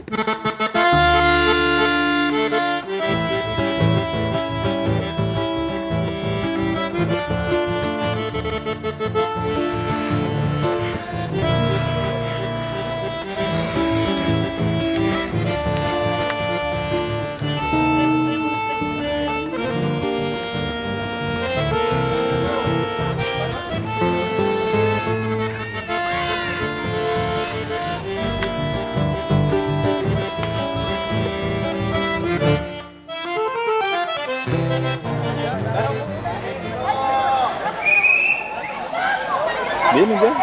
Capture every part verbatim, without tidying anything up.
¿Vienen ya?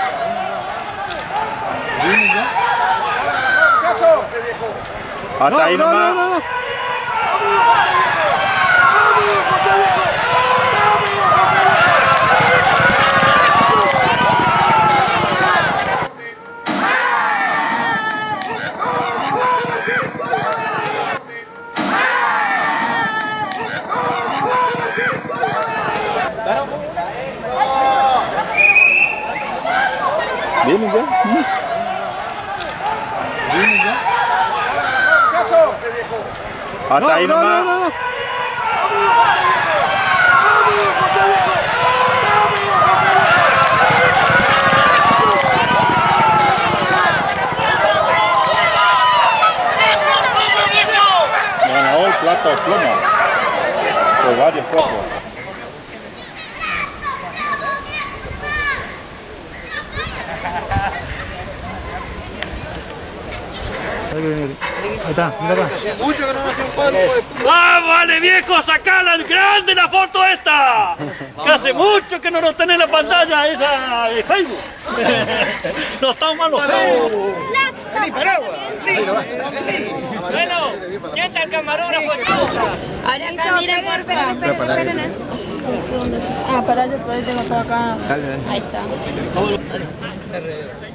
¿Vienen ya? Hasta no, ahí no, nomás. no, no, no. ¿Vienen ya? ¿Vienen ya? Hasta No, ahí no, nomás. no, no, no. Me ganó el plato de plomo por varios cuerpos. Ahí está, mira acá. Mucho que no nos encuentro. ¡Vamos, vale viejo! ¡Sacala grande la foto esta! Que hace mucho que no nos tenés en la pantalla esa de Facebook. No estamos malos. Bueno, ¿quién está el camarógrafo? Ahora acá, miren, por favor. Ah, para yo poder tengo todo acá. Ahí está.